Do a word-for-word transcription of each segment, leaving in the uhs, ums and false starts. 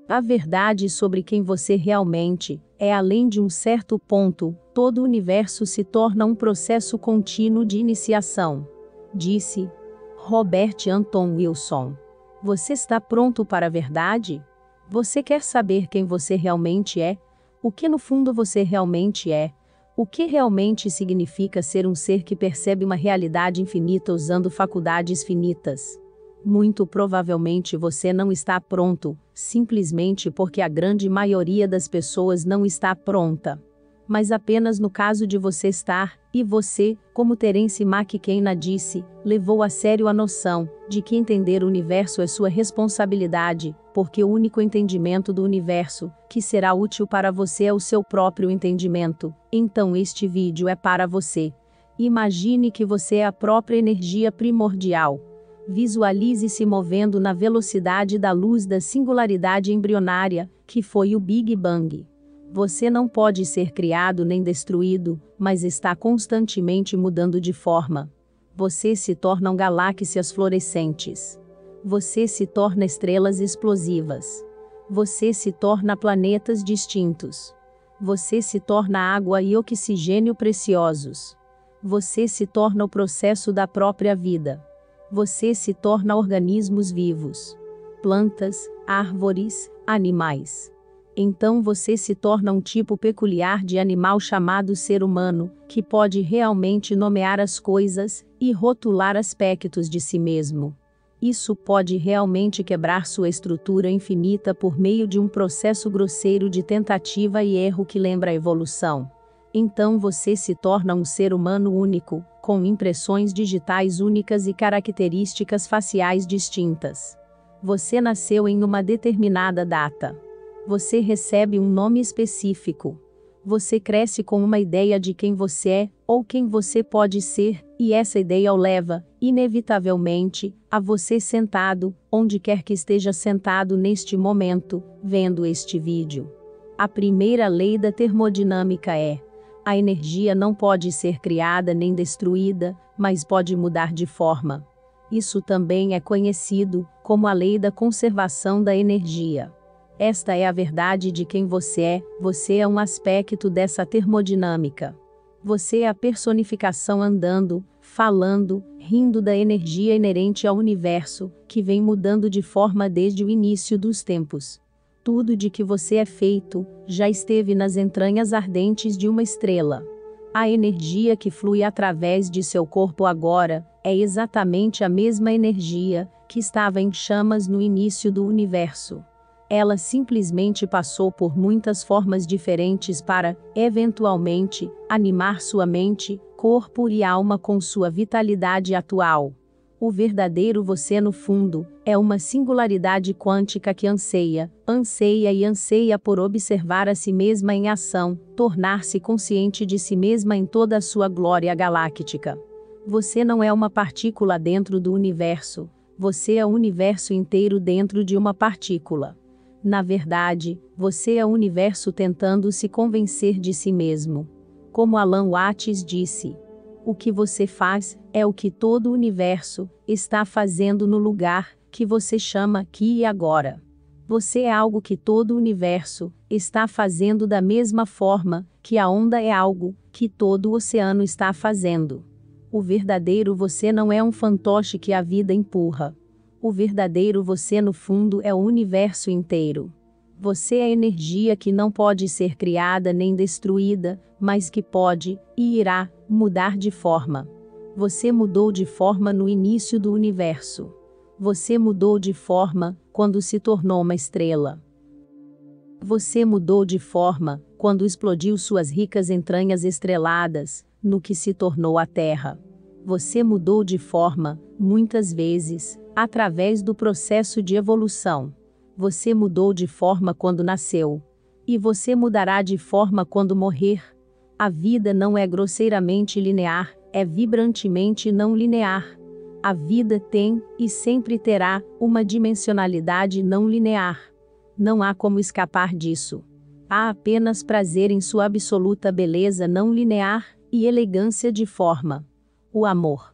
A verdade sobre quem você realmente é, além de um certo ponto, todo o universo se torna um processo contínuo de iniciação. Disse Robert Anton Wilson. Você está pronto para a verdade? Você quer saber quem você realmente é? O que no fundo você realmente é? O que realmente significa ser um ser que percebe uma realidade infinita usando faculdades finitas? Muito provavelmente você não está pronto, simplesmente porque a grande maioria das pessoas não está pronta. Mas apenas no caso de você estar, e você, como Terence McKenna disse, levou a sério a noção de que entender o universo é sua responsabilidade, porque o único entendimento do universo que será útil para você é o seu próprio entendimento. Então este vídeo é para você. Imagine que você é a própria energia primordial. Visualize-se movendo na velocidade da luz da singularidade embrionária, que foi o Big Bang. Você não pode ser criado nem destruído, mas está constantemente mudando de forma. Você se tornam galáxias fluorescentes. Você se torna estrelas explosivas. Você se torna planetas distintos. Você se torna água e oxigênio preciosos. Você se torna o processo da própria vida. Você se torna organismos vivos. Plantas, árvores, animais. Então você se torna um tipo peculiar de animal chamado ser humano, que pode realmente nomear as coisas e rotular aspectos de si mesmo. Isso pode realmente quebrar sua estrutura infinita por meio de um processo grosseiro de tentativa e erro que lembra a evolução. Então você se torna um ser humano único, com impressões digitais únicas e características faciais distintas. Você nasceu em uma determinada data. Você recebe um nome específico. Você cresce com uma ideia de quem você é, ou quem você pode ser, e essa ideia o leva, inevitavelmente, a você sentado, onde quer que esteja sentado neste momento, vendo este vídeo. A primeira lei da termodinâmica é: a energia não pode ser criada nem destruída, mas pode mudar de forma. Isso também é conhecido como a lei da conservação da energia. Esta é a verdade de quem você é, você é um aspecto dessa termodinâmica. Você é a personificação andando, falando, rindo da energia inerente ao universo, que vem mudando de forma desde o início dos tempos. Tudo de que você é feito, já esteve nas entranhas ardentes de uma estrela. A energia que flui através de seu corpo agora, é exatamente a mesma energia que estava em chamas no início do universo. Ela simplesmente passou por muitas formas diferentes para, eventualmente, animar sua mente, corpo e alma com sua vitalidade atual. O verdadeiro você no fundo, é uma singularidade quântica que anseia, anseia e anseia por observar a si mesma em ação, tornar-se consciente de si mesma em toda a sua glória galáctica. Você não é uma partícula dentro do universo, você é o universo inteiro dentro de uma partícula. Na verdade, você é o universo tentando se convencer de si mesmo. Como Alan Watts disse, o que você faz, é o que todo o universo está fazendo no lugar que você chama aqui e agora. Você é algo que todo o universo está fazendo da mesma forma que a onda é algo que todo o oceano está fazendo. O verdadeiro você não é um fantoche que a vida empurra. O verdadeiro você no fundo é o universo inteiro. Você é energia que não pode ser criada nem destruída, mas que pode, e irá, mudar de forma. Você mudou de forma no início do universo. Você mudou de forma, quando se tornou uma estrela. Você mudou de forma, quando explodiu suas ricas entranhas estreladas, no que se tornou a Terra. Você mudou de forma, muitas vezes, através do processo de evolução. Você mudou de forma quando nasceu. E você mudará de forma quando morrer. A vida não é grosseiramente linear, é vibrantemente não linear. A vida tem, e sempre terá, uma dimensionalidade não linear. Não há como escapar disso. Há apenas prazer em sua absoluta beleza não linear, e elegância de forma. O amor.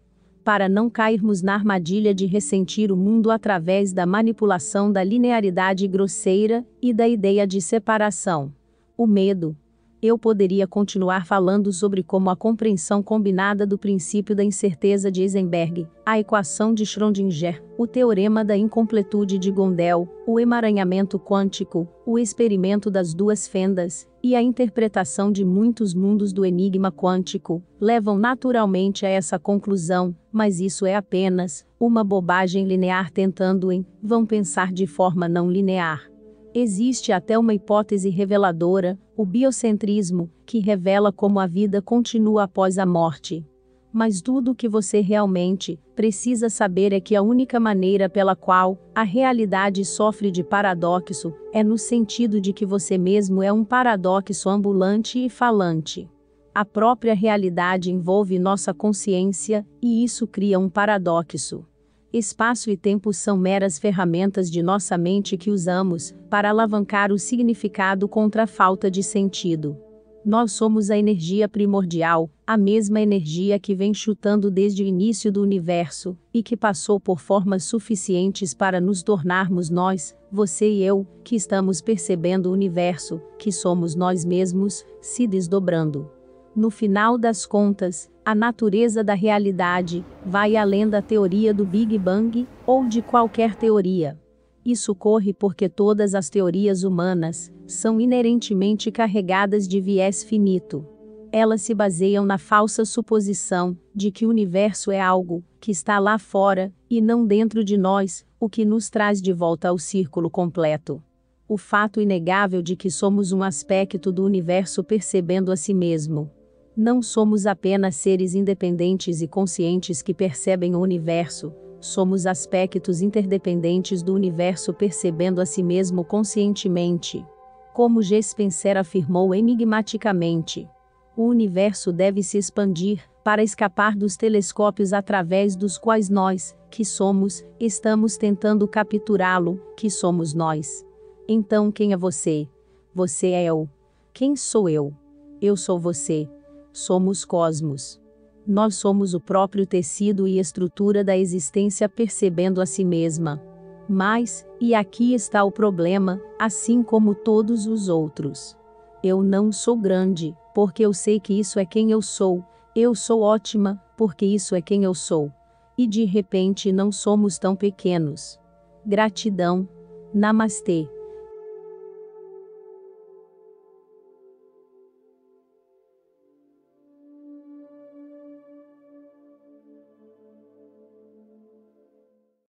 para não cairmos na armadilha de ressentir o mundo através da manipulação da linearidade grosseira e da ideia de separação. O medo. Eu poderia continuar falando sobre como a compreensão combinada do princípio da incerteza de Heisenberg, a equação de Schrödinger, o teorema da incompletude de Gödel, o emaranhamento quântico, o experimento das duas fendas, e a interpretação de muitos mundos do enigma quântico, levam naturalmente a essa conclusão, mas isso é apenas uma bobagem linear tentando em vão pensar de forma não linear. Existe até uma hipótese reveladora, o biocentrismo, que revela como a vida continua após a morte. Mas tudo o que você realmente precisa saber é que a única maneira pela qual a realidade sofre de paradoxo é no sentido de que você mesmo é um paradoxo ambulante e falante. A própria realidade envolve nossa consciência, e isso cria um paradoxo. Espaço e tempo são meras ferramentas de nossa mente que usamos para alavancar o significado contra a falta de sentido. Nós somos a energia primordial, a mesma energia que vem chutando desde o início do universo, e que passou por formas suficientes para nos tornarmos nós, você e eu, que estamos percebendo o universo, que somos nós mesmos, se desdobrando. No final das contas, a natureza da realidade vai além da teoria do Big Bang, ou de qualquer teoria. Isso ocorre porque todas as teorias humanas são inerentemente carregadas de viés finito. Elas se baseiam na falsa suposição de que o universo é algo que está lá fora, e não dentro de nós, o que nos traz de volta ao círculo completo. O fato inegável de que somos um aspecto do universo percebendo a si mesmo. Não somos apenas seres independentes e conscientes que percebem o universo, somos aspectos interdependentes do universo percebendo a si mesmo conscientemente. Como G. Spencer afirmou enigmaticamente, o universo deve se expandir para escapar dos telescópios através dos quais nós, que somos, estamos tentando capturá-lo, que somos nós. Então quem é você? Você é eu. Quem sou eu? Eu sou você. Somos cosmos. Nós somos o próprio tecido e estrutura da existência percebendo a si mesma. Mas, e aqui está o problema, assim como todos os outros. Eu não sou grande, porque eu sei que isso é quem eu sou. Eu sou ótima, porque isso é quem eu sou. E de repente não somos tão pequenos. Gratidão. Namastê.